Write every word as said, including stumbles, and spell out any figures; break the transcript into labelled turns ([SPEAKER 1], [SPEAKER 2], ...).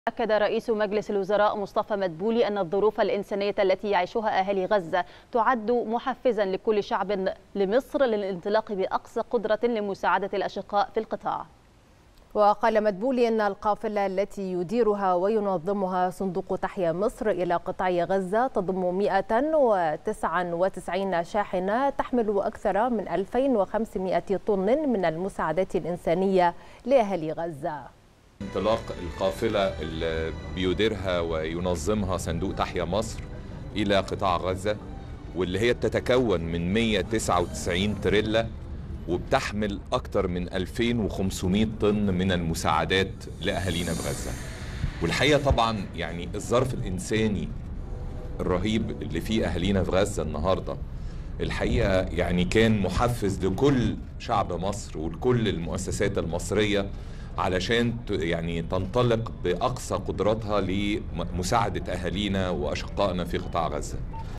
[SPEAKER 1] أكد رئيس مجلس الوزراء مصطفى مدبولي أن الظروف الإنسانية التي يعيشها أهالي غزة تعد محفزا لكل شعب لمصر للانطلاق بأقصى قدرة لمساعدة الأشقاء في القطاع.
[SPEAKER 2] وقال مدبولي أن القافلة التي يديرها وينظمها صندوق تحيا مصر إلى قطاع غزة تضم مئة وتسعة وتسعين شاحنة تحمل أكثر من ألفين وخمسمئة طن من المساعدات الإنسانية لأهالي غزة.
[SPEAKER 3] انطلاق القافلة اللي بيديرها وينظمها صندوق تحيا مصر إلى قطاع غزة، واللي هي تتكون من مئة وتسعة وتسعين تريلا وبتحمل أكثر من ألفين وخمسمئة طن من المساعدات لأهالينا بغزة. والحقيقة طبعا يعني الظرف الإنساني الرهيب اللي فيه أهالينا في غزة النهاردة الحقيقة يعني كان محفز لكل شعب مصر ولكل المؤسسات المصرية علشان يعني تنطلق بأقصى قدراتها لمساعدة أهالينا وأشقائنا في قطاع غزة.